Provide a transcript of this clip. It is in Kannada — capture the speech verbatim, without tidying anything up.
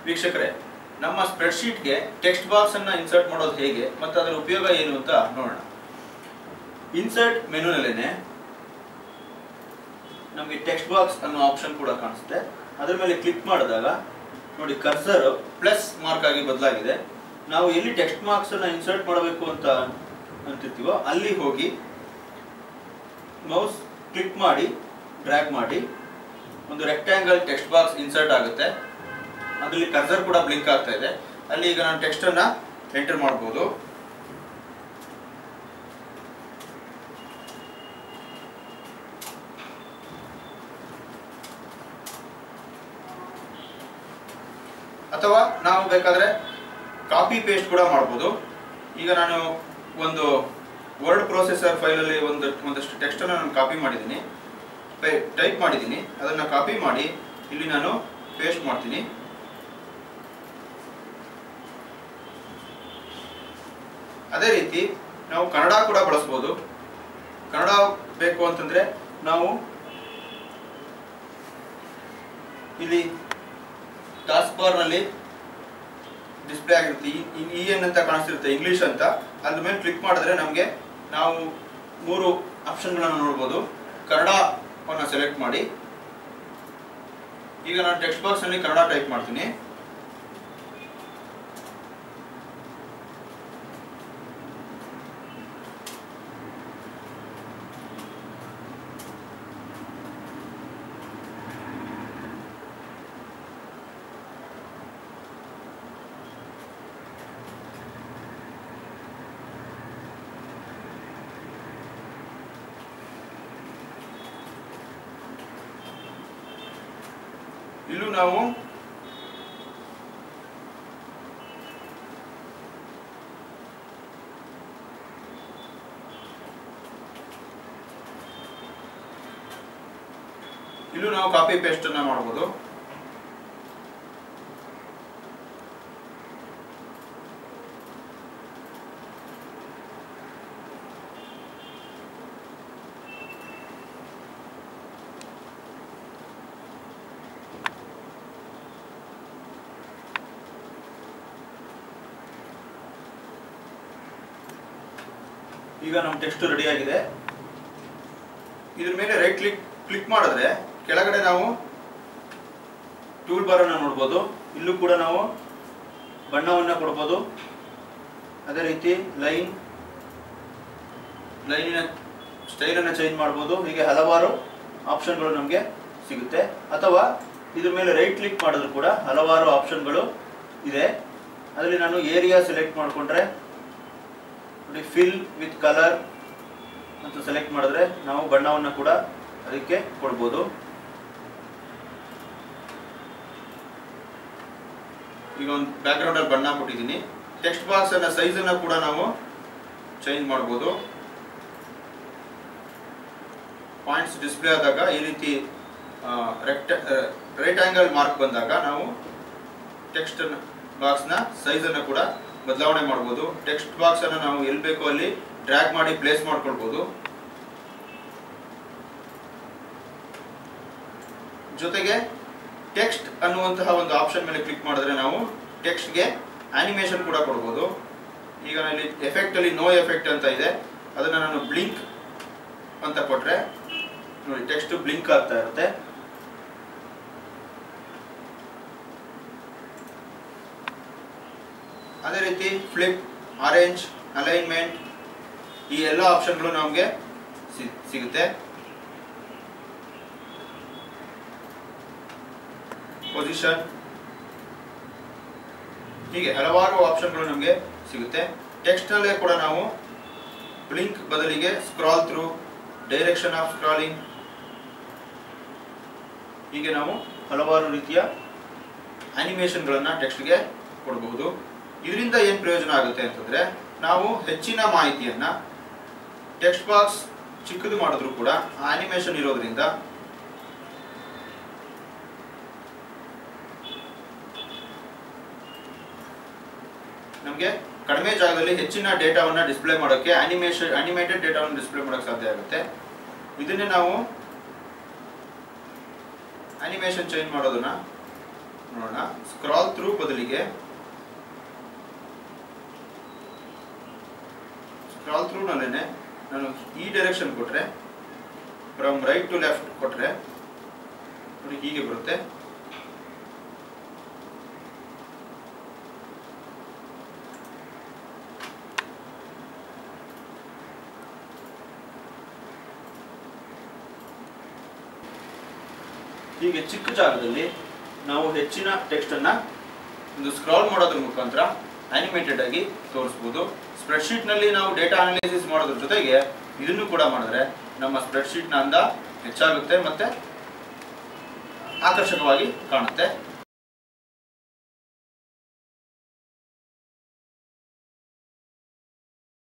ವೀಕ್ಷಕರೇ, ನಮ್ಮ ಸ್ಪ್ರೆಡ್ಶೀಟ್ಗೆ ಟೆಕ್ಸ್ಟ್ ಬಾಕ್ಸ್ ಅನ್ನು ಇನ್ಸರ್ಟ್ ಮಾಡೋದು ಹೇಗೆ ಮತ್ತು ಅದರ ಉಪಯೋಗ ಏನು ಅಂತ ನೋಡೋಣ. ಇನ್ಸರ್ಟ್ ಮೆನುನಲ್ಲೇನೆ ನಮಗೆ ಟೆಕ್ಸ್ಟ್ ಬಾಕ್ಸ್ ಅನ್ನೋ ಆಪ್ಷನ್ ಕೂಡ ಕಾಣಿಸುತ್ತೆ. ಅದರ ಮೇಲೆ ಕ್ಲಿಕ್ ಮಾಡಿದಾಗ ನೋಡಿ ಕರ್ಸರ್ ಪ್ಲಸ್ ಮಾರ್ಕ್ ಆಗಿ ಬದಲಾಗಿದೆ. ನಾವು ಎಲ್ಲಿ ಟೆಕ್ಸ್ಟ್ ಬಾಕ್ಸ್ ಅನ್ನು ಇನ್ಸರ್ಟ್ ಮಾಡಬೇಕು ಅಂತ ಅಂತಿರ್ತೀವೋ ಅಲ್ಲಿ ಹೋಗಿ ಮೌಸ್ ಕ್ಲಿಕ್ ಮಾಡಿ ಡ್ರ್ಯಾಗ್ ಮಾಡಿ ಒಂದು ರೆಕ್ಟ್ಯಾಂಗಲ್ ಟೆಕ್ಸ್ಟ್ ಬಾಕ್ಸ್ ಇನ್ಸರ್ಟ್ ಆಗುತ್ತೆ. ಅದರಲ್ಲಿ ಕರ್ಸರ್ ಕೂಡ ಬ್ಲಿಂಕ್ ಆಗ್ತಾ ಇದೆ. ಅಲ್ಲಿ ಈಗ ನಾನು ಟೆಕ್ಸ್ಟ್ ಅನ್ನ ಎಂಟರ್ ಮಾಡಬಹುದು. ಅಥವಾ ನಾವು ಬೇಕಾದ್ರೆ ಕಾಪಿ ಪೇಸ್ಟ್ ಕೂಡ ಮಾಡಬಹುದು. ಈಗ ನಾನು ಒಂದು ವರ್ಡ್ ಪ್ರೊಸೆಸರ್ ಫೈಲಲ್ಲಿ ಒಂದು ಒಂದಷ್ಟು ಟೆಕ್ಸ್ಟ್ ಅನ್ನು ನಾನು ಕಾಪಿ ಮಾಡಿದ್ದೀನಿ, ಟೈಪ್ ಮಾಡಿದ್ದೀನಿ. ಅದನ್ನು ಕಾಪಿ ಮಾಡಿ ಇಲ್ಲಿ ನಾನು ಪೇಸ್ಟ್ ಮಾಡ್ತೀನಿ. ಅದೇ ರೀತಿ ನಾವು ಕನ್ನಡ ಕೂಡ ಬಳಸ್ಬೋದು. ಕನ್ನಡ ಬೇಕು ಅಂತಂದ್ರೆ ನಾವು ಇಲ್ಲಿ ಟಾಸ್ಕ್ ಬಾರ್ ನಲ್ಲಿ ಡಿಸ್ಪ್ಲೇ ಆಗಿರುತ್ತೆ, ಇ ಎನ್ ಅಂತ ಕಾಣಿಸ್ತಿರುತ್ತೆ, ಇಂಗ್ಲಿಷ್ ಅಂತ. ಅದ್ರ ಮೇಲೆ ಕ್ಲಿಕ್ ಮಾಡಿದ್ರೆ ನಮಗೆ ನಾವು ಮೂರು ಆಪ್ಷನ್ಗಳನ್ನು ನೋಡ್ಬೋದು. ಕನ್ನಡವನ್ನು ಸೆಲೆಕ್ಟ್ ಮಾಡಿ ಈಗ ನಾನು ಟೆಕ್ಸ್ಟ್ ಬಾಕ್ಸ್ ನಲ್ಲಿ ಕನ್ನಡ ಟೈಪ್ ಮಾಡ್ತೀನಿ. ಇಲ್ಲೂ ನಾವು ಇಲ್ಲೂ ನಾವು ಕಾಪಿ ಪೇಸ್ಟ್ ಅನ್ನ ಮಾಡಬಹುದು. ಈಗ ನಮ್ಮ ಟೆಕ್ಸ್ಟ್ ರೆಡಿ ಆಗಿದೆ. ಇದ್ರ ಮೇಲೆ ರೈಟ್ ಕ್ಲಿಕ್ ಕ್ಲಿಕ್ ಮಾಡಿದ್ರೆ ಕೆಳಗಡೆ ನಾವು ಟೂಲ್ ಬಾರ್ ಅನ್ನು ನೋಡ್ಬೋದು. ಇಲ್ಲೂ ಕೂಡ ನಾವು ಬಣ್ಣವನ್ನು ಕೊಡ್ಬೋದು. ಅದೇ ರೀತಿ ಲೈನ್ ಲೈನಿನ ಸ್ಟೈಲನ್ನು ಚೇಂಜ್ ಮಾಡ್ಬೋದು. ಹೀಗೆ ಹಲವಾರು ಆಪ್ಷನ್ಗಳು ನಮಗೆ ಸಿಗುತ್ತೆ. ಅಥವಾ ಇದ್ರ ಮೇಲೆ ರೈಟ್ ಕ್ಲಿಕ್ ಮಾಡಿದ್ರು ಕೂಡ ಹಲವಾರು ಆಪ್ಷನ್ಗಳು ಇದೆ. ಅದರಲ್ಲಿ ನಾನು ಏರಿಯಾ ಸೆಲೆಕ್ಟ್ ಮಾಡಿಕೊಂಡ್ರೆ ಫಿಲ್ ವಿತ್ ಕಲರ್ ಅಂತ ಸೆಲೆಕ್ಟ್ ಮಾಡಿದ್ರೆ ನಾವು ಬಣ್ಣವನ್ನು ಕೂಡ ಅದಕ್ಕೆ ಕೊಡ್ಬೋದು. ಈಗ ಒಂದು ಬ್ಯಾಕ್ ಗ್ರೌಂಡ್ ಅಲ್ಲಿ ಬಣ್ಣ ಕೊಟ್ಟಿದ್ದೀನಿ. ಟೆಕ್ಸ್ಟ್ ಬಾಕ್ಸ್ ಅನ್ನ ಸೈಜ್ ಅನ್ನ ಕೂಡ ನಾವು ಚೇಂಜ್ ಮಾಡಬಹುದು. ಪಾಯಿಂಟ್ಸ್ ಡಿಸ್ಪ್ಲೇ ಆದಾಗ ಈ ರೀತಿ ರೆಕ್ಟ್ ರೈಟ್ ಆಂಗಲ್ ಮಾರ್ಕ್ ಬಂದಾಗ ನಾವು ಟೆಕ್ಸ್ಟ್ ಬಾಕ್ಸ್ ನ ಸೈಜ್ ಅನ್ನು ಕೂಡ ಬದಲಾವಣೆ ಮಾಡಬಹುದು. ಟೆಕ್ಸ್ಟ್ ಬಾಕ್ಸ್ ಅನ್ನು ನಾವು ಎಲ್ಲಿ ಬೇಕೋ ಅಲ್ಲಿ ಡ್ರ್ಯಾಗ್ ಮಾಡಿ ಪ್ಲೇಸ್ ಮಾಡ್ಕೊಳ್ಬಹುದು. ಜೊತೆಗೆ ಟೆಕ್ಸ್ಟ್ ಅನ್ನುವಂತಹ ಒಂದು ಆಪ್ಷನ್ ಮೇಲೆ ಕ್ಲಿಕ್ ಮಾಡಿದ್ರೆ ನಾವು ಟೆಕ್ಸ್ಟ್ಗೆ ಆನಿಮೇಷನ್ ಕೂಡ ಕೊಡಬಹುದು. ಈಗ ಇಲ್ಲಿ ಎಫೆಕ್ಟ್ ಅಲ್ಲಿ ನೋ ಎಫೆಕ್ಟ್ ಅಂತ ಇದೆ, ಅದನ್ನ ನಾನು ಬ್ಲಿಂಕ್ ಅಂತ ಕೊಟ್ರೆ ನೋಡಿ ಟೆಕ್ಸ್ಟ್ ಬ್ಲಿಂಕ್ ಆಗ್ತಾ ಇರುತ್ತೆ. ಅದೇ ರೀತಿ ಫ್ಲಿಪ್, ಆರೆಂಜ್, ಅಲೈನ್ಮೆಂಟ್ ಈ ಎಲ್ಲ ಆಪ್ಷನ್ಗಳು ನಮಗೆ ಸಿಗುತ್ತೆ. ಪೊಸಿಷನ್ ಹೀಗೆ ಹಲವಾರು ಆಪ್ಷನ್ಗಳು ನಮಗೆ ಸಿಗುತ್ತೆ. ಟೆಕ್ಸ್ಟ್ ನಲ್ಲೇ ಕೂಡ ನಾವು ಬ್ಲಿಂಕ್ ಬದಲಿಗೆ scroll through, direction of scrolling ಹೀಗೆ ನಾವು ಹಲವಾರು ರೀತಿಯ ಅನಿಮೇಷನ್ಗಳನ್ನ ಟೆಕ್ಸ್ಟ್ಗೆ ಕೊಡಬಹುದು. ಇದರಿಂದ ಏನು ಪ್ರಯೋಜನ ಆಗುತ್ತೆ ಅಂತಂದ್ರೆ ನಾವು ಹೆಚ್ಚಿನ ಮಾಹಿತಿಯನ್ನ ಟೆಕ್ಸ್ಟ್ ಬಾಕ್ಸ್ ಚಿಕ್ಕದು ಮಾಡಿದ್ರು ಕೂಡ ಆನಿಮೇಷನ್ ಇರೋದ್ರಿಂದ ನಮಗೆ ಕಡಿಮೆ ಜಾಗದಲ್ಲಿ ಹೆಚ್ಚಿನ ಡೇಟಾವನ್ನು ಡಿಸ್ಪ್ಲೇ ಮಾಡೋಕ್ಕೆ ಅನಿಮೇಷನ್ ಅನಿಮೇಟೆಡ್ ಡೇಟಾವನ್ನು ಡಿಸ್ಪ್ಲೇ ಮಾಡೋಕ್ಕೆ ಸಾಧ್ಯ ಆಗುತ್ತೆ. ಇದನ್ನೇ ನಾವು ಅನಿಮೇಷನ್ ಚೇಂಜ್ ಮಾಡೋದನ್ನ ನೋಡೋಣ. ಸ್ಕ್ರಾಲ್ ಥ್ರೂ ಬದಲಿಗೆ ಸ್ಕ್ರಾಲ್ ಥ್ರೂ ನಲ್ಲೇನೆ ನಾನು ಈ ಡೈರೆಕ್ಷನ್ ಕೊಟ್ರೆ, ಫ್ರಮ್ ರೈಟ್ ಟು ಲೆಫ್ಟ್ ಕೊಟ್ರೆ ನೋಡಿ ಹೀಗೆ ಬರುತ್ತೆ. ಹೀಗೆ ಚಿಕ್ಕ ಜಾಗದಲ್ಲಿ ನಾವು ಹೆಚ್ಚಿನ ಟೆಕ್ಸ್ಟ್ ಅನ್ನ ಒಂದು ಸ್ಕ್ರಾಲ್ ಮಾಡೋದ್ರ ಮುಖಾಂತರ ಅನಿಮೇಟೆಡ್ ಆಗಿ ತೋರಿಸಬಹುದು. ಸ್ಪ್ರೆಡ್ಶೀಟ್ ನಲ್ಲಿ ನಾವು ಡೇಟಾ ಅನಾಲಿಸಿಸ್ ಮಾಡೋದ್ರ ಜೊತೆಗೆ ಇದನ್ನು ಕೂಡ ಮಾಡಿದ್ರೆ ನಮ್ಮ ಸ್ಪ್ರೆಡ್ಶೀಟ್ ನ ಅಂದ ಹೆಚ್ಚಾಗುತ್ತೆ ಮತ್ತೆ ಆಕರ್ಷಕವಾಗಿ ಕಾಣುತ್ತೆ.